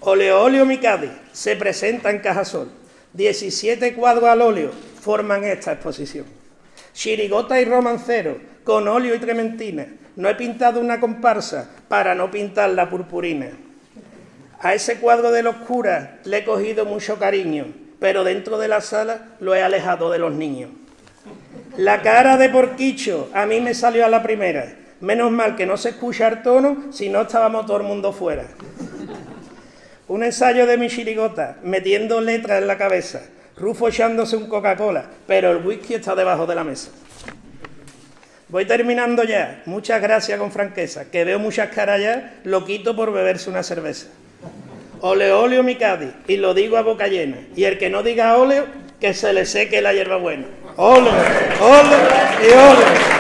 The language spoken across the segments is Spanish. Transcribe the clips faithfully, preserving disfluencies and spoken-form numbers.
Óleo Óleo Mi Cádiz se presenta en Cajasol. diecisiete cuadros al óleo forman esta exposición. Chirigota y romancero, con óleo y trementina. No he pintado una comparsa para no pintar la purpurina. A ese cuadro de los curas le he cogido mucho cariño, pero dentro de la sala lo he alejado de los niños. La cara de Porquicho a mí me salió a la primera. Menos mal que no se escucha el tono, si no estábamos todo el mundo fuera. Un ensayo de mi chirigota, metiendo letras en la cabeza, Rufo echándose un Coca-Cola, pero el whisky está debajo de la mesa. Voy terminando ya. Muchas gracias con franqueza, que veo muchas caras ya, lo quito por beberse una cerveza. Óleo Óleo Mi Cádiz, y lo digo a boca llena. Y el que no diga óleo, que se le seque la hierbabuena. Óleo, óleo y óleo.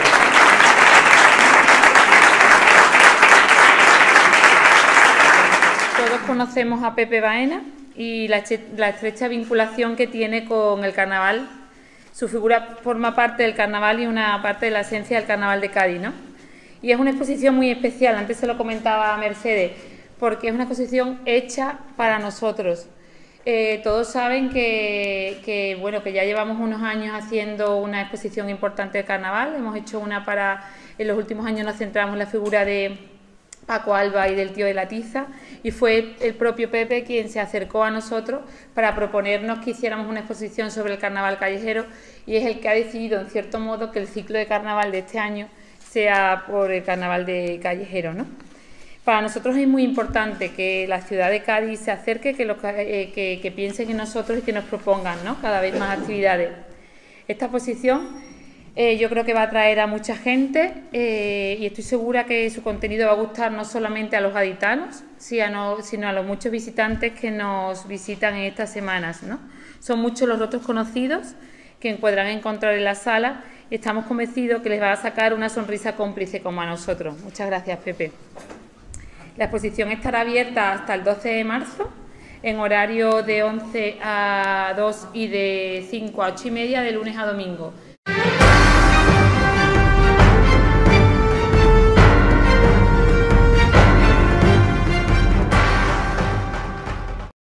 Conocemos a Pepe Baena y la, la estrecha vinculación que tiene con el carnaval. Su figura forma parte del carnaval y una parte de la esencia del carnaval de Cádiz, ¿no? Y es una exposición muy especial, antes se lo comentaba Mercedes, porque es una exposición hecha para nosotros. Eh, todos saben que, que, bueno, que ya llevamos unos años haciendo una exposición importante de carnaval. Hemos hecho una para, en los últimos años nos centramos en la figura de Paco Alba y del tío de la tiza, y fue el propio Pepe quien se acercó a nosotros para proponernos que hiciéramos una exposición sobre el carnaval callejero, y es el que ha decidido en cierto modo que el ciclo de carnaval de este año sea por el carnaval de callejero, ¿no? Para nosotros es muy importante que la ciudad de Cádiz se acerque, que, los, eh, que, que piensen en nosotros y que nos propongan, ¿no?, cada vez más actividades. Esta exposición Eh, yo creo que va a atraer a mucha gente eh, y estoy segura que su contenido va a gustar no solamente a los gaditanos, sino a los muchos visitantes que nos visitan en estas semanas, ¿no? Son muchos los rostros conocidos que podrán encontrar en la sala y estamos convencidos que les va a sacar una sonrisa cómplice como a nosotros. Muchas gracias, Pepe. La exposición estará abierta hasta el doce de marzo en horario de once a dos y de cinco a ocho y media de lunes a domingo.